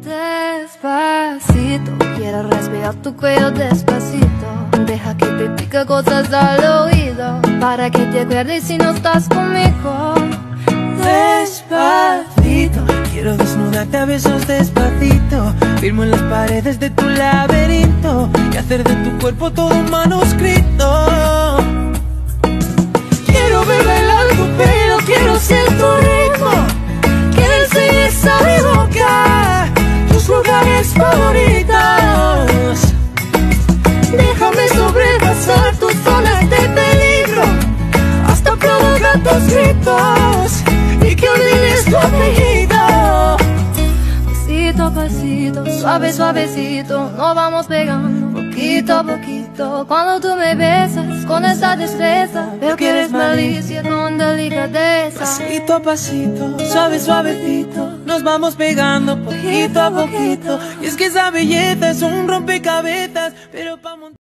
Despacito, quiero respirar tu cuello despacito. Deja que te diga cosas al oído, para que te acuerdes si no estás conmigo. Despacito, quiero desnudarte a besos despacito. Firmo en las paredes de tu laberinto y hacer de tu cuerpo todo un manuscrito. Quiero ver bailar tu pelo, quiero ser tu ritmo. Quiero enseñar a mi boca tus lugares favoritos. Déjame sobrepasar tus zonas de peligro, hasta provocar tus gritos y que olvides tu apellido. Pasito a pasito, suave suavecito, nos vamos pegando poquito a poquito. Cuando tú me besas con esa destreza, veo que eres malicia con delicadeza. Pasito a pasito, suave suavecito, nos vamos pegando poquito a poquito. Y es que esa belleza es un rompecabezas, pero pa' montar